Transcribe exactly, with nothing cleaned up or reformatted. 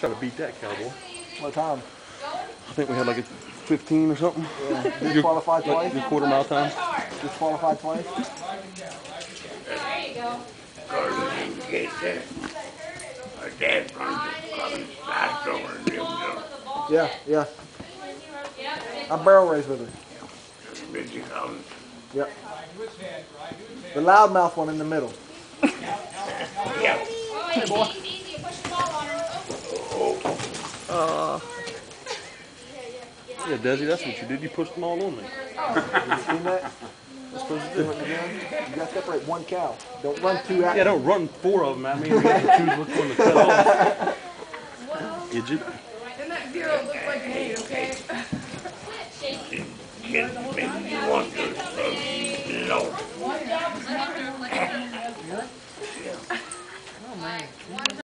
try to beat that cowboy. What time? I think we had like a fifteen or something. Yeah. Disqualified twice. Your quarter mile time. Disqualified twice. There you go. Carter didn't get that. Our dad runs it, Carter's fast over and him, Yeah, yeah. I barrel race with her. Misty Collins. Yep. The loudmouth one in the middle. Yeah. Hey, boy. Easy, easy. Push the ball on her. Uh, yeah, Desi, that's what you did. You pushed them all on me. You seen that? That's supposed to do it again. You got to separate one cow. Don't run two at me. Yeah, don't run four of them at me. You have to choose which one to cut off. Idiot. And that zero looks like an eight, okay? Get maybe you want to, so, no.